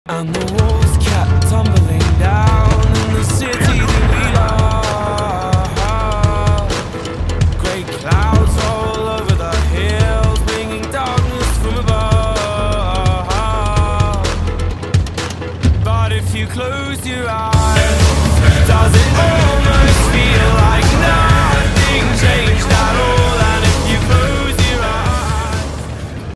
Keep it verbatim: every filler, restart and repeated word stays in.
And the walls kept tumbling down in the city that we love. Grey clouds all over the hills, bringing darkness from above. But if you close your eyes, does it